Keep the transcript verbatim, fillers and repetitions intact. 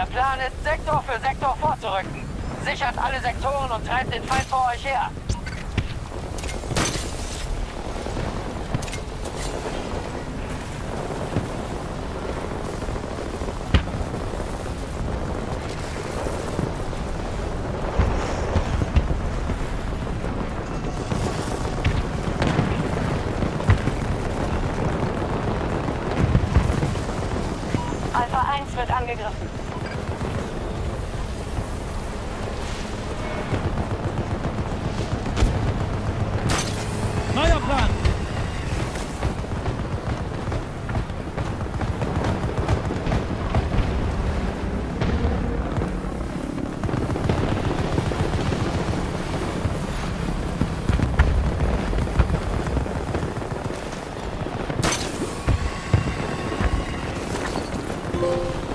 Plan ist, Sektor für Sektor vorzurücken. Sichert alle Sektoren und treibt den Feind vor euch her. Alpha eins wird angegriffen. Neuer Plan! Thank you.